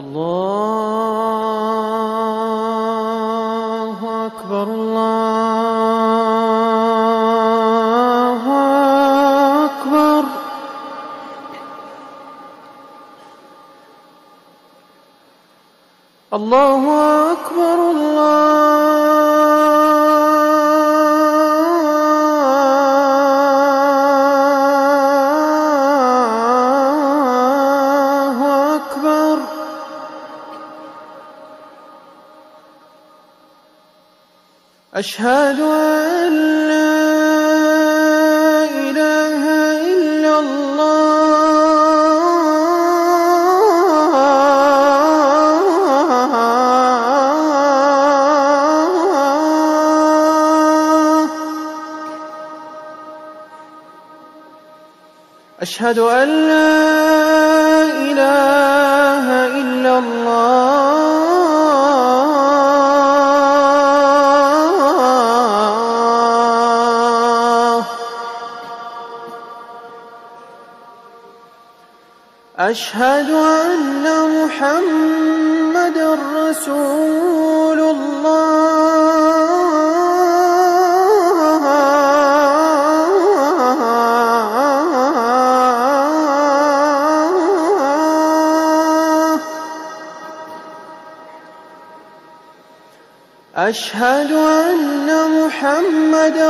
الله أكبر الله أكبر الله أكبر الله أكبر أشهد أن لا إله إلا الله أشهد أن لا إله إلا الله أشهد أن محمدًا رسول الله أشهد أن محمدًا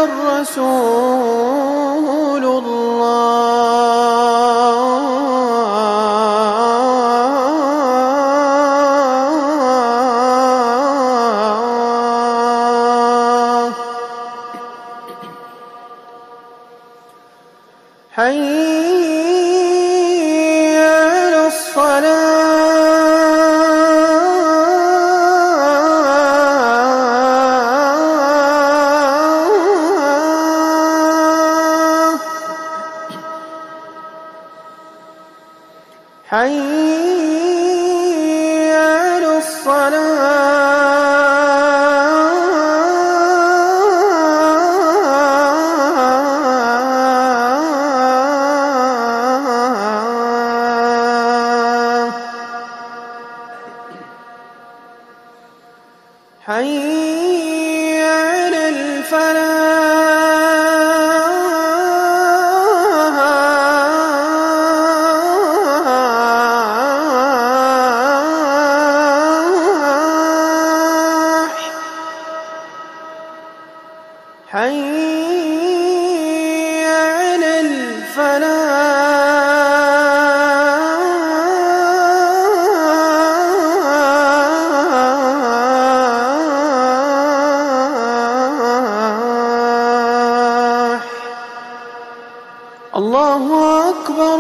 رسول الله حي على الصلاة حي على الصلاة حي على الفلاح حي على الفلاح الله أكبر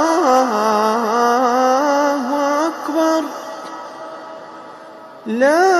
الله أكبر لا